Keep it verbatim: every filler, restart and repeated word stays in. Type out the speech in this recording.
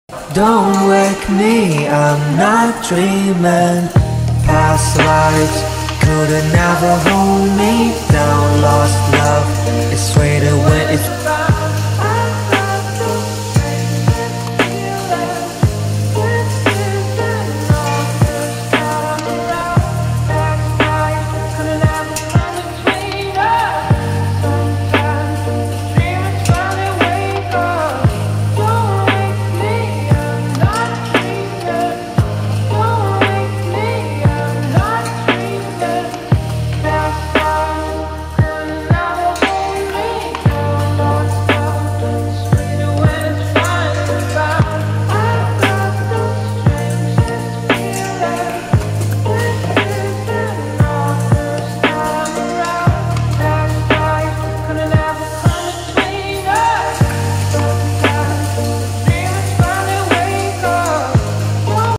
Don't wake me, I'm not dreaming. Past lives couldn't ever hold me down. Lost love, it's sweeter when it's